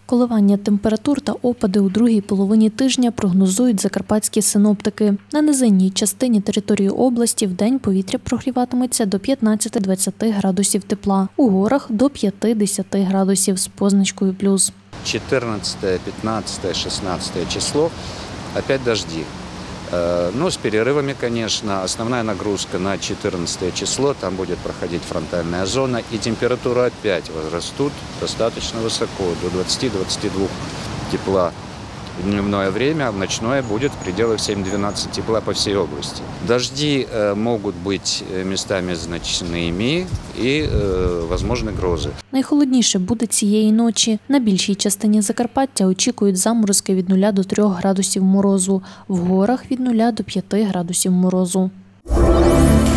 Коливання температур та опади у другій половині тижня прогнозують закарпатські синоптики. На низинній частині території області вдень повітря прогріватиметься до 15-20 градусів тепла, у горах – до 5-10 градусів з позначкою плюс. 14, 15, 16 число – опять дожди. Но с перерывами, конечно. Основная нагрузка на 14 число, там будет проходить фронтальная зона, и температура опять возрастут достаточно высоко, до 20-22 тепла в дневное время, а в ночное будет в пределах 7-12 тепла по всей области. Дожди могут быть местами значными и возможны грозы. Найхолодніше буде цієї ночі. На більшій частині Закарпаття очікують заморозки від 0 до 3 градусів морозу, в горах від 0 до 5 градусів морозу.